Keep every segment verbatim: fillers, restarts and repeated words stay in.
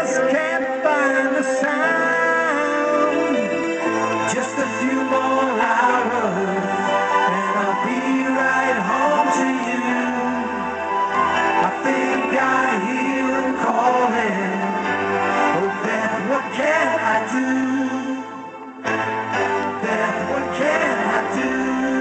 just can't find the sound. Just a few more hours, and I'll be right home to you. I think I hear him calling. Oh, Beth, what can I do? Beth, what can I do?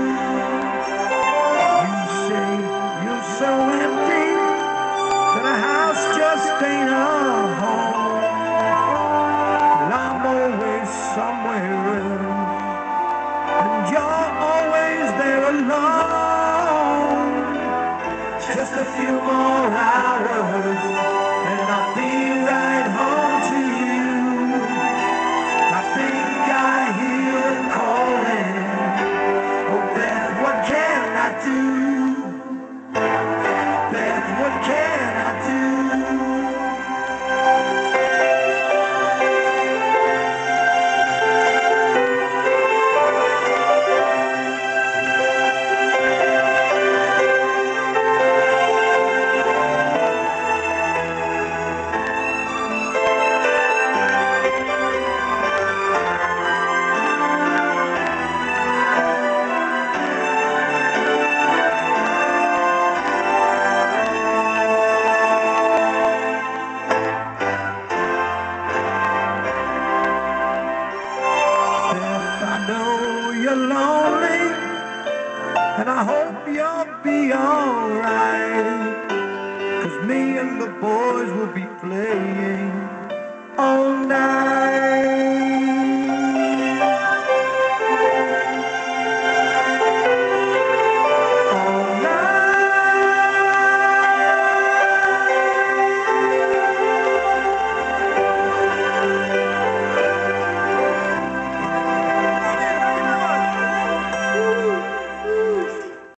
You say you're so empty that a house just ain't a home. Well, I'm always somewhere else, and you're always there alone. Just a few more hours, and I'll be right home to you. I think I hear him calling. Oh, Beth, what can I do? Beth, what can I do? You're lonely, and I hope you'll be alright, 'cause me and the boys will be playing all night.